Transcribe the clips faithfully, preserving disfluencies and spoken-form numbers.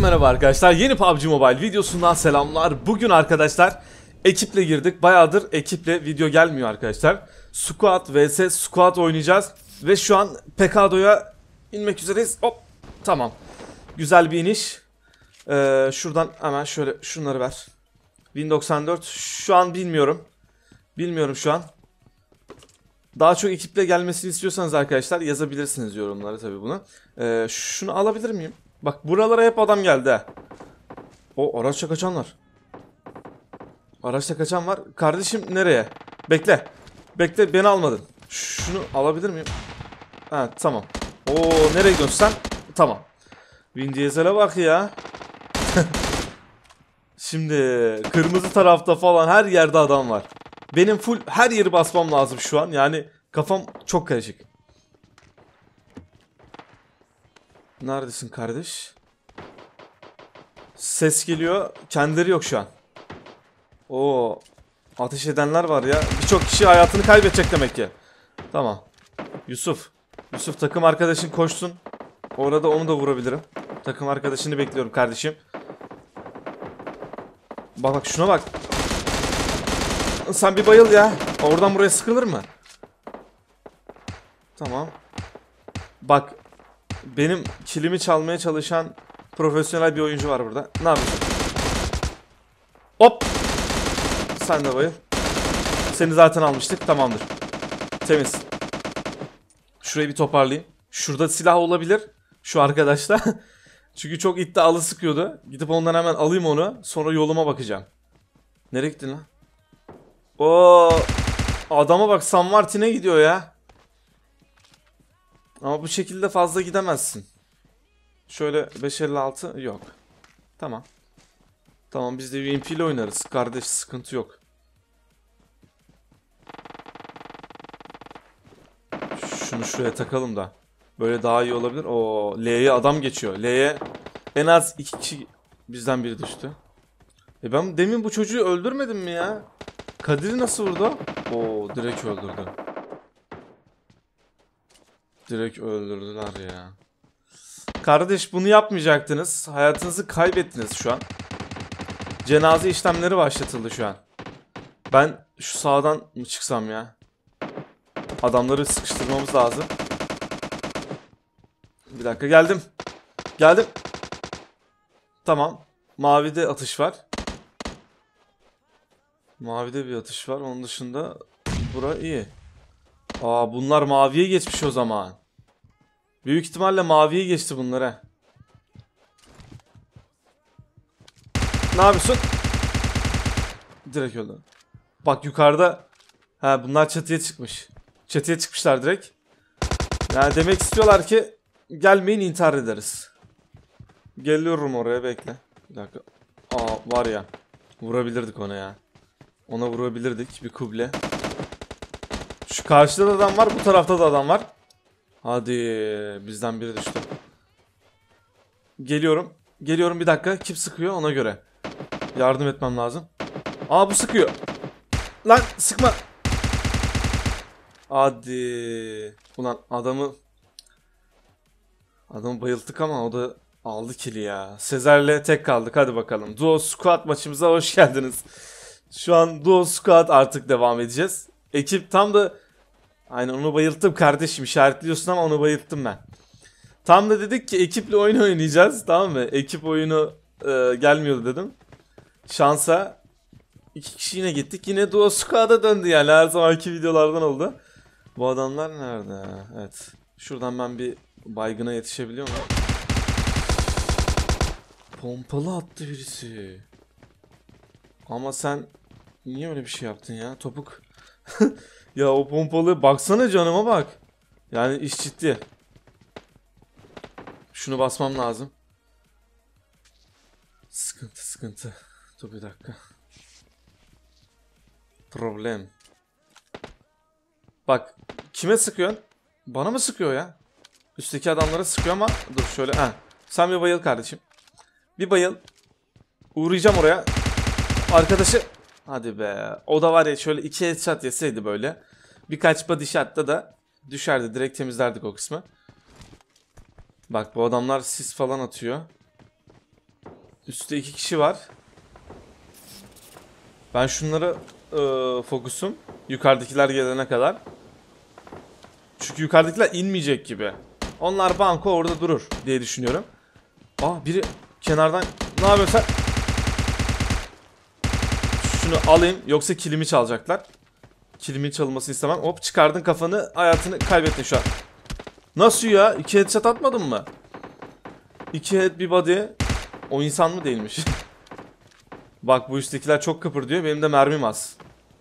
merhaba arkadaşlar. Yeni P U B G Mobile videosundan selamlar. Bugün arkadaşlar ekiple girdik. Bayağıdır ekiple video gelmiyor arkadaşlar. Squad vs Squad oynayacağız. Ve şu an Pekado'ya inmek üzereyiz. Hop, tamam. Güzel bir iniş. Ee, şuradan hemen şöyle şunları ver. bin doksan dört şu an bilmiyorum. Bilmiyorum şu an. Daha çok ekiple gelmesini istiyorsanız arkadaşlar yazabilirsiniz yorumlara tabii bunu. Ee, şunu alabilir miyim? Bak buralara hep adam geldi ha. O araçla kaçan var. Araçla kaçan var. Kardeşim nereye? Bekle. Bekle, beni almadın. Şunu alabilir miyim? Ha tamam. Oo nereye gidiyorsun sen? Tamam. Vin Diesel'e bak ya. Şimdi kırmızı tarafta falan her yerde adam var. Benim full her yeri basmam lazım şu an. Yani kafam çok karışık. Neredesin kardeş? Ses geliyor. Kendileri yok şu an. Oo, ateş edenler var ya. Birçok kişi hayatını kaybedecek demek ki. Tamam. Yusuf. Yusuf takım arkadaşın koşsun. Orada onu da vurabilirim. Takım arkadaşını bekliyorum kardeşim. Bak bak şuna bak. Sen bir bayıl ya. Oradan buraya sıkılır mı? Tamam. Bak. Benim kilimi çalmaya çalışan profesyonel bir oyuncu var burada. Ne yapıyorsun? Hop. Sen de bayıl. Seni zaten almıştık. Tamamdır. Temiz. Şurayı bir toparlayayım. Şurada silah olabilir. Şu arkadaşta. Çünkü çok iddialı sıkıyordu. Gidip ondan hemen alayım onu. Sonra yoluma bakacağım. Nereye gittin lan? Oo, adama bak, San Martin'e gidiyor ya. Ama bu şekilde fazla gidemezsin. Şöyle beş elli altı yok. Tamam. Tamam, biz de U M P ile oynarız. Kardeş, sıkıntı yok. Şunu şuraya takalım da. Böyle daha iyi olabilir. Oo, L'ye adam geçiyor. L'ye en az iki kişi, bizden biri düştü. E ben demin bu çocuğu öldürmedim mi ya? Kadir'i nasıl vurdu? Oo, direkt öldürdü. Direkt öldürdüler ya. Kardeş, bunu yapmayacaktınız. Hayatınızı kaybettiniz şu an. Cenaze işlemleri başlatıldı şu an. Ben şu sağdan mı çıksam ya? Adamları sıkıştırmamız lazım. Bir dakika, geldim. Geldim. Tamam. Mavide atış var. Mavide bir atış var. Onun dışında bura iyi. Aa, bunlar maviye geçmiş o zaman. Büyük ihtimalle maviye geçti bunlara. Ne yapıyorsun? Direkt öldü. Bak yukarıda. Ha, bunlar çatıya çıkmış. Çatıya çıkmışlar direkt. Yani demek istiyorlar ki gelmeyin, intihar ederiz. Geliyorum oraya, bekle. Bir dakika. Aa, var ya. Vurabilirdik ona ya. Ona vurabilirdik bir kuble. Şu karşıda da adam var, bu tarafta da adam var. Hadi, bizden biri düştü. Geliyorum. Geliyorum, bir dakika. Kim sıkıyor ona göre. Yardım etmem lazım. Aa, bu sıkıyor. Lan sıkma. Hadi. Ulan adamı Adamı bayılttık ama o da aldı kili ya. Sezer'le tek kaldık, hadi bakalım. Duo Squad maçımıza hoş geldiniz. Şu an Duo Squad artık devam edeceğiz. Ekip tam da... Aynen, onu bayılttım kardeşim, işaretliyorsun ama onu bayılttım ben. Tam da dedik ki ekiple oyun oynayacağız, tamam mı? Ekip oyunu e, gelmiyordu dedim. Şansa iki kişi yine gittik, yine Duo Squad'a döndü yani, her zamanki videolardan oldu. Bu adamlar nerede? Evet. Şuradan ben bir baygına yetişebiliyor muyum? Pompalı attı birisi. Ama sen niye öyle bir şey yaptın ya? Topuk. Ya o pompalı, baksana canıma bak. Yani iş ciddi. Şunu basmam lazım. Sıkıntı sıkıntı. Dur bir dakika. Problem. Bak, kime sıkıyorsun? Bana mı sıkıyor ya? Üstteki adamlara sıkıyor ama dur şöyle. Heh. Sen bir bayıl kardeşim. Bir bayıl. Uğrayacağım oraya. Arkadaşı. Hadi be. O da var ya, şöyle iki headshot yeseydi böyle. Birkaç body shot'ta da düşerdi. Direkt temizlerdik o kısmı. Bak, bu adamlar sis falan atıyor. Üstte iki kişi var. Ben şunlara e, fokusum. Yukarıdakiler gelene kadar. Çünkü yukarıdakiler inmeyecek gibi. Onlar banko orada durur diye düşünüyorum. Aa, biri kenardan ne yapıyorsa. Şunu alayım yoksa kilimi çalacaklar. Kilimin çalınmasını istemem. Hop, çıkardın kafanı, hayatını kaybettin şu an. Nasıl ya? İki headshot atmadın mı? İki head bir body. O insan mı değilmiş? Bak, bu üsttekiler çok kıpırdıyor. Benim de mermim az.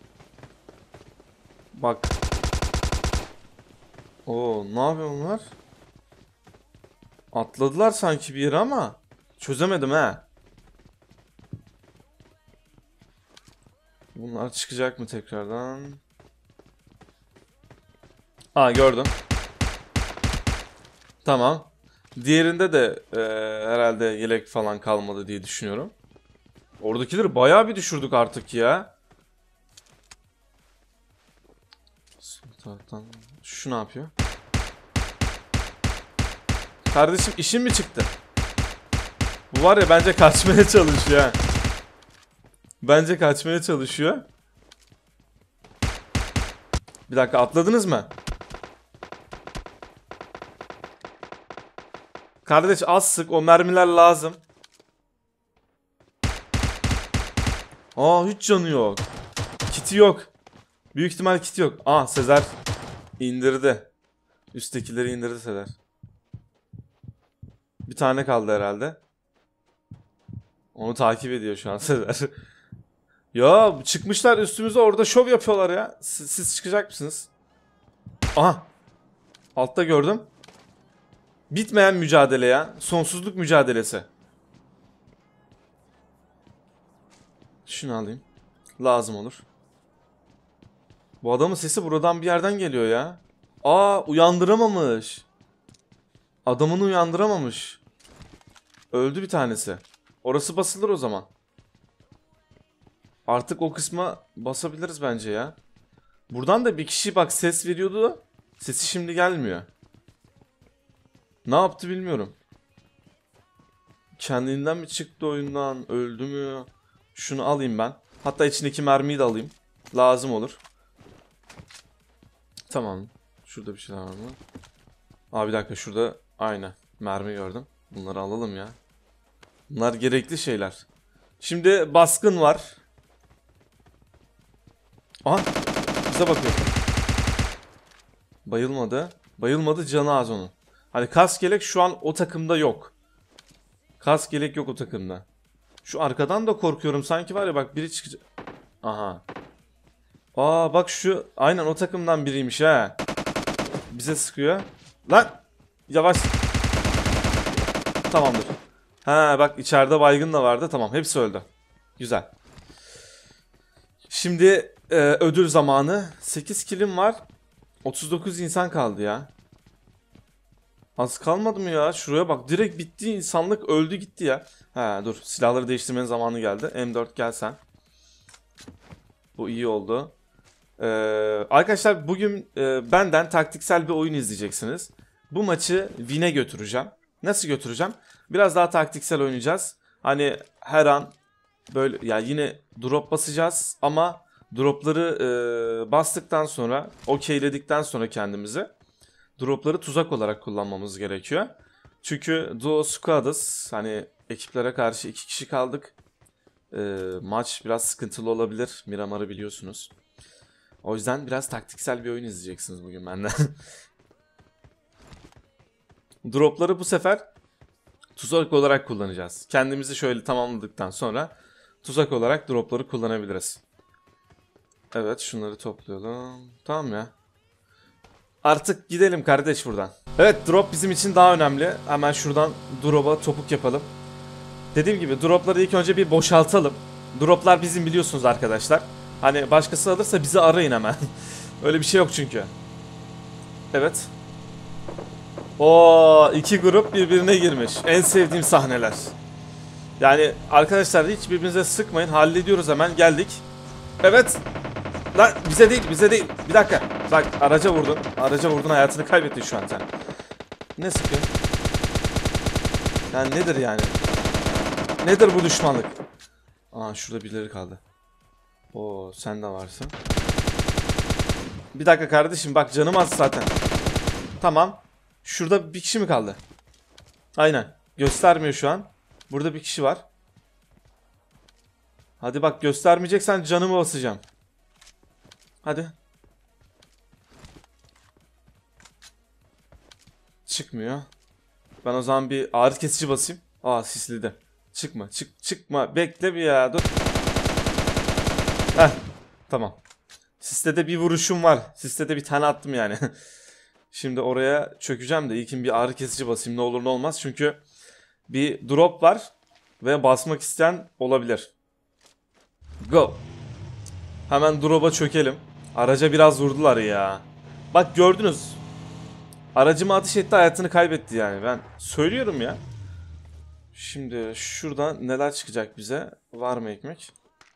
Bak. Oo, ne yapıyor onlar? Atladılar sanki bir yere ama çözemedim he. Bunlar çıkacak mı tekrardan? Aa, gördüm. Tamam. Diğerinde de e, herhalde yelek falan kalmadı diye düşünüyorum. Oradakileri bayağı bir düşürdük artık ya. Şu ne yapıyor? Kardeşim, işin mi çıktı? Bu var ya, bence kaçmaya çalışıyor ha. Bence kaçmaya çalışıyor. Bir dakika, atladınız mı? Kardeş, az sık, o mermiler lazım. Aa, hiç canı yok. Kiti yok. Büyük ihtimal kiti yok. Aa, Sezer indirdi. Üsttekileri indirdi Sezer. Bir tane kaldı herhalde. Onu takip ediyor şu an Sezer. Ya, çıkmışlar üstümüze, orada şov yapıyorlar ya. Siz, siz çıkacak mısınız? Aha. Altta gördüm. Bitmeyen mücadele ya. Sonsuzluk mücadelesi. Şunu alayım. Lazım olur. Bu adamın sesi buradan bir yerden geliyor ya. Aa, uyandıramamış. Adamını uyandıramamış. Öldü bir tanesi. Orası basılır o zaman. Artık o kısma basabiliriz bence ya. Buradan da bir kişi bak ses veriyordu. Sesi şimdi gelmiyor. Ne yaptı bilmiyorum. Kendinden mi çıktı oyundan? Öldü mü? Şunu alayım ben. Hatta içindeki mermiyi de alayım. Lazım olur. Tamam. Şurada bir şeyler var mı? Aa, bir dakika, şurada aynen mermi gördüm. Bunları alalım ya. Bunlar gerekli şeyler. Şimdi baskın var. Aha, bize bakıyor. Bayılmadı. Bayılmadı, canı az onun. Hani kask yelek şu an o takımda yok. Kask yelek yok o takımda. Şu arkadan da korkuyorum sanki, var ya, bak biri çıkacak. Aha. Aa, bak şu aynen o takımdan biriymiş ha. Bize sıkıyor. Lan yavaş. Tamamdır. Ha, bak içeride baygın da vardı. Tamam, hepsi öldü. Güzel. Şimdi e, ödül zamanı. sekiz kilim var. otuz dokuz insan kaldı ya. Az kalmadı mı ya? Şuraya bak, direkt bitti, insanlık öldü gitti ya. Ha, dur, silahları değiştirmenin zamanı geldi. M dört gel sen. Bu iyi oldu. Ee, arkadaşlar bugün e, benden taktiksel bir oyun izleyeceksiniz. Bu maçı win'e götüreceğim. Nasıl götüreceğim? Biraz daha taktiksel oynayacağız. Hani her an böyle ya, yine drop basacağız ama dropları e, bastıktan sonra, okeyledikten sonra kendimizi, dropları tuzak olarak kullanmamız gerekiyor. Çünkü duo squad'ız. Hani ekiplere karşı iki kişi kaldık. E, maç biraz sıkıntılı olabilir. Miramar'ı biliyorsunuz. O yüzden biraz taktiksel bir oyun izleyeceksiniz bugün benden. Dropları bu sefer tuzak olarak kullanacağız. Kendimizi şöyle tamamladıktan sonra tuzak olarak dropları kullanabiliriz. Evet, şunları toplayalım. Tamam ya. Artık gidelim kardeş buradan. Evet, drop bizim için daha önemli. Hemen şuradan drop'a topuk yapalım. Dediğim gibi dropları ilk önce bir boşaltalım. Droplar bizim, biliyorsunuz arkadaşlar. Hani başkası alırsa bizi arayın hemen. Öyle bir şey yok çünkü. Evet. Oo, iki grup birbirine girmiş. En sevdiğim sahneler. Yani arkadaşlar, hiç birbirinize sıkmayın. Hallediyoruz hemen. Geldik. Evet. Lan bize değil, bize değil. Bir dakika. Bak, araca vurdun. Araca vurdun, hayatını kaybettin şu an sen. Ne sıkıyorsun? Yani nedir yani? Nedir bu düşmanlık? Aa şurada birileri kaldı. Oo sen de varsın. Bir dakika kardeşim bak canım az zaten. Tamam. Şurada bir kişi mi kaldı? Aynen. Göstermiyor şu an. Burada bir kişi var. Hadi bak göstermeyeceksen canımı basacağım. Hadi. Çıkmıyor. Ben o zaman bir ağrı kesici basayım. Aa sisledi. Çıkma çık çıkma. Bekle bir ya dur. Heh. Tamam. Siste bir vuruşum var. Siste bir tane attım yani. Şimdi oraya çökeceğim de ilkin bir ağrı kesici basayım ne olur ne olmaz. Çünkü bir drop var ve basmak isteyen olabilir. Go. Hemen drop'a çökelim. Araca biraz vurdular ya. Bak gördünüz. Aracıma ateş etti hayatını kaybetti yani. Ben söylüyorum ya. Şimdi şuradan neler çıkacak bize? Var mı ekmek?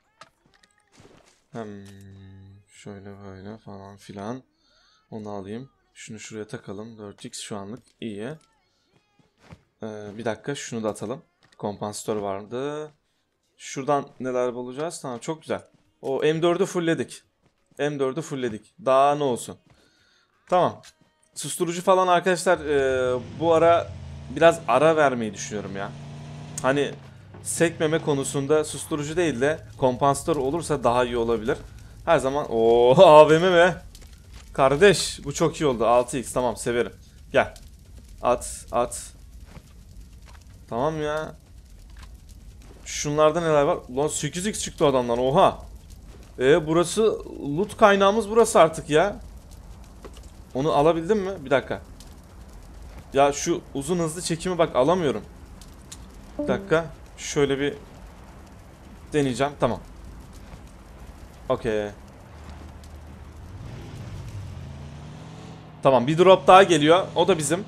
Hmm, şöyle böyle falan filan. Onu alayım. Şunu şuraya takalım. dört x şu anlık iyi. Ee, bir dakika şunu da atalım. Kompansatör vardı. Şuradan neler bulacağız? Tamam çok güzel. O M dördü fullledik. M dördü fullledik. Daha ne olsun. Tamam. Susturucu falan arkadaşlar e, bu ara biraz ara vermeyi düşünüyorum ya. Hani sekmeme konusunda susturucu değil de kompansatör olursa daha iyi olabilir. Her zaman o A V M mi? Kardeş bu çok iyi oldu. altı x tamam severim. Gel. At at. Tamam ya. Şunlarda neler var? Ulan sekiz x çıktı adamdan oha. E burası loot kaynağımız burası artık ya. Onu alabildim mi? Bir dakika. Ya şu uzun hızlı çekimi bak alamıyorum. Bir dakika. Şöyle bir deneyeceğim. Tamam. Okey. Tamam bir drop daha geliyor. O da bizim.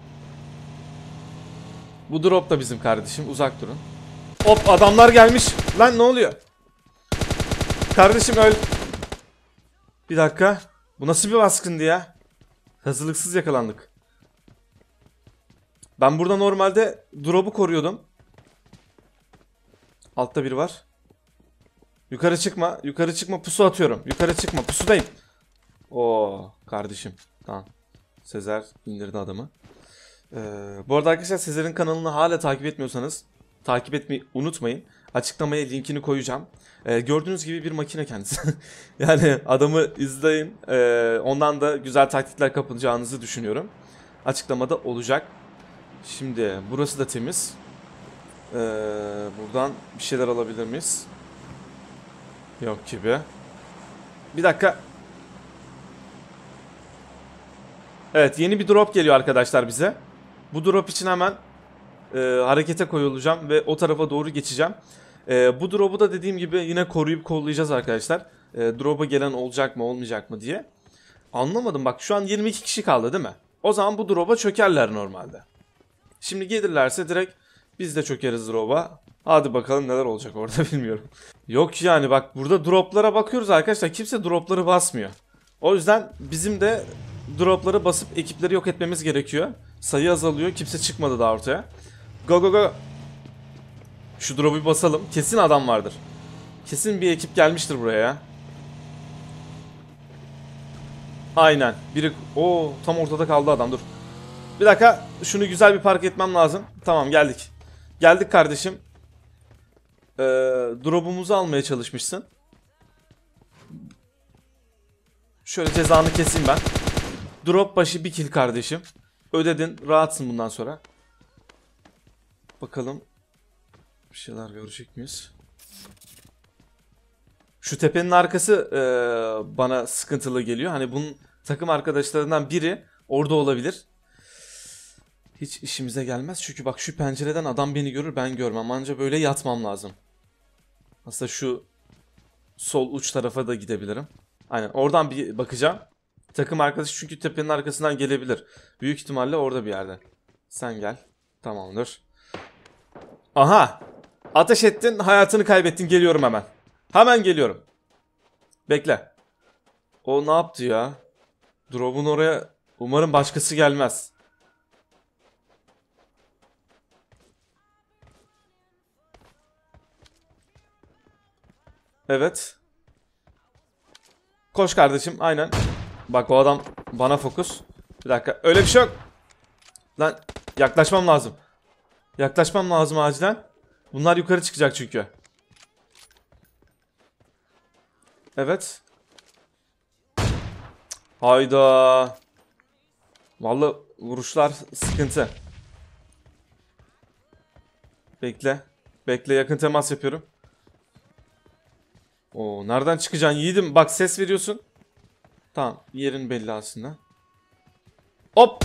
Bu drop da bizim kardeşim. Uzak durun. Hop adamlar gelmiş. Lan ne oluyor? Kardeşim öl. Bir dakika. Bu nasıl bir baskındı ya? Hazırlıksız yakalandık. Ben burada normalde drop'u koruyordum. Altta biri var. Yukarı çıkma. Yukarı çıkma. Pusu atıyorum. Yukarı çıkma. Pusudayım. Oo kardeşim. Tamam. Sezer indirdi adamı. Ee, bu arada arkadaşlar Sezer'in kanalını hala takip etmiyorsanız takip etmeyi unutmayın. Açıklamaya linkini koyacağım. Ee, gördüğünüz gibi bir makine kendisi. Yani adamı izleyin. Ee, ondan da güzel taktikler kapılacağınızı düşünüyorum. Açıklamada olacak. Şimdi burası da temiz. Ee, buradan bir şeyler alabilir miyiz? Yok gibi. Bir dakika. Evet yeni bir drop geliyor arkadaşlar bize. Bu drop için hemen e, harekete koyulacağım ve o tarafa doğru geçeceğim. E, bu drop'u da dediğim gibi yine koruyup kollayacağız arkadaşlar. E, drop'a gelen olacak mı olmayacak mı diye. Anlamadım bak şu an yirmi iki kişi kaldı değil mi? O zaman bu drop'a çökerler normalde. Şimdi gelirlerse direkt biz de çökeriz drop'a. Hadi bakalım neler olacak orada bilmiyorum. Yok yani bak burada drop'lara bakıyoruz arkadaşlar. Kimse drop'ları basmıyor. O yüzden bizim de drop'ları basıp ekipleri yok etmemiz gerekiyor. Sayı azalıyor. Kimse çıkmadı daha ortaya. Go go go. Şu drop'u basalım. Kesin adam vardır. Kesin bir ekip gelmiştir buraya ya. Aynen. Biri o tam ortada kaldı adam dur. Bir dakika şunu güzel bir park etmem lazım. Tamam geldik. Geldik kardeşim. Ee, drop'umuzu almaya çalışmışsın. Şöyle cezanı keseyim ben. Drop başı bir kill kardeşim. Ödedin. Rahatsın bundan sonra. Bakalım. Bir şeyler görecek miyiz? Şu tepenin arkası e, bana sıkıntılı geliyor. Hani bunun takım arkadaşlarından biri orada olabilir. Hiç işimize gelmez. Çünkü bak şu pencereden adam beni görür ben görmem. Anca böyle yatmam lazım. Aslında şu sol uç tarafa da gidebilirim. Aynen oradan bir bakacağım. Takım arkadaşı çünkü tepenin arkasından gelebilir. Büyük ihtimalle orada bir yerde. Sen gel. Tamamdır. Aha. Ateş ettin, hayatını kaybettin. Geliyorum hemen. Hemen geliyorum. Bekle. O ne yaptı ya? Drop'un oraya umarım başkası gelmez. Evet. Koş kardeşim, aynen. Bak o adam bana fokus. Bir dakika, öyle bir şey yok. Lan yaklaşmam lazım. Yaklaşmam lazım acilen. Bunlar yukarı çıkacak çünkü. Evet. Hayda. Vallahi vuruşlar sıkıntı. Bekle. Bekle, yakın temas yapıyorum. Oo, nereden çıkacaksın yiğidim? Bak ses veriyorsun. Tamam, yerin belli aslında. Hop.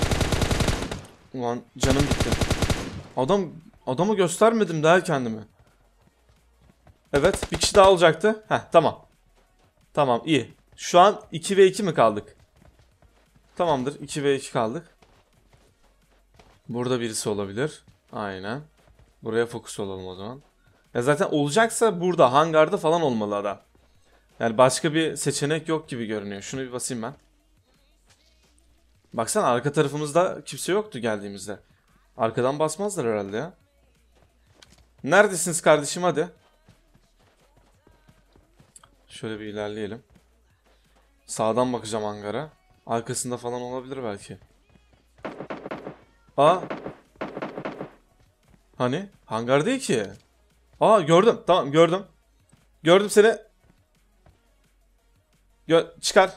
Ulan canım gitti. Adam adamı göstermedim daha kendimi. Evet, bir kişi daha olacaktı. Heh, tamam. Tamam, iyi. Şu an iki ve iki mi kaldık? Tamamdır, iki ve iki kaldık. Burada birisi olabilir. Aynen. Buraya fokus olalım o zaman. Ya zaten olacaksa burada, hangarda falan olmalı adam. Yani başka bir seçenek yok gibi görünüyor. Şunu bir basayım ben. Baksana, arka tarafımızda kimse yoktu geldiğimizde. Arkadan basmazlar herhalde ya. Neredesiniz kardeşim, hadi. Şöyle bir ilerleyelim. Sağdan bakacağım hangara. Arkasında falan olabilir belki. Aa. Hani? Hangar değil ki. Aa, gördüm. Tamam, gördüm. Gördüm seni. Gö çıkar.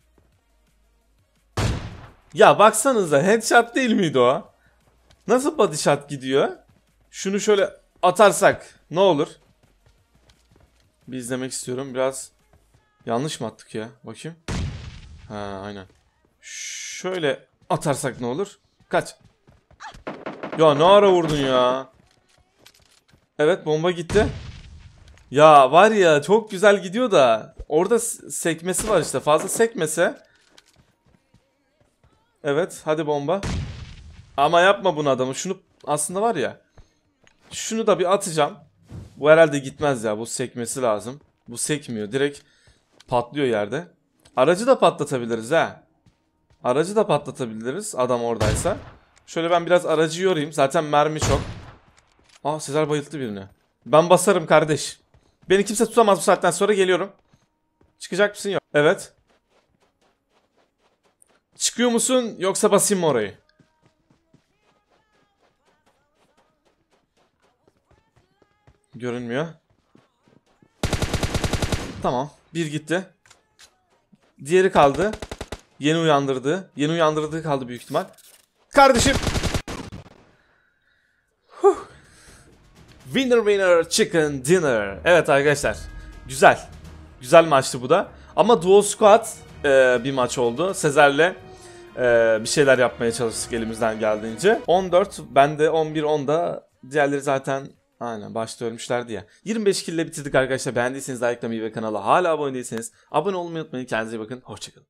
Ya baksanıza, headshot değil miydi o? Nasıl body shot gidiyor? Şunu şöyle atarsak ne olur? Bir izlemek istiyorum. Biraz yanlış mı attık ya? Bakayım. Ha, aynen. Şöyle atarsak ne olur? Kaç. Ya ne ara vurdun ya? Evet, bomba gitti. Ya var ya, çok güzel gidiyor da orada sekmesi var işte. Fazla sekmese. Evet, hadi bomba. Ama yapma bunu adamı. Şunu aslında var ya. Şunu da bir atacağım. Bu herhalde gitmez ya. Bu sekmesi lazım. Bu sekmiyor. Direkt patlıyor yerde. Aracı da patlatabiliriz ha. Aracı da patlatabiliriz adam oradaysa. Şöyle ben biraz aracı yorayım. Zaten mermi çok. Aa, Sezer bayılttı birini. Ben basarım kardeş. Beni kimse tutamaz bu saatten sonra, geliyorum. Çıkacak mısın? Yok. Evet. Çıkıyor musun yoksa basayım mı orayı? Görünmüyor. Tamam. Bir gitti. Diğeri kaldı. Yeni uyandırdı. Yeni uyandırdığı kaldı büyük ihtimal. Kardeşim. Huh. Winner winner chicken dinner. Evet arkadaşlar. Güzel. Güzel maçtı bu da. Ama duo squad e, bir maç oldu. Sezer'le e, bir şeyler yapmaya çalıştık elimizden geldiğince. on dört, ben de on bir onda. Diğerleri zaten aynen başta ölmüşlerdi ya. yirmi beş kill ile bitirdik arkadaşlar. Beğendiyseniz likelamayı ve kanala hala abone değilseniz abone olmayı unutmayın. Kendinize iyi bakın. Hoşçakalın.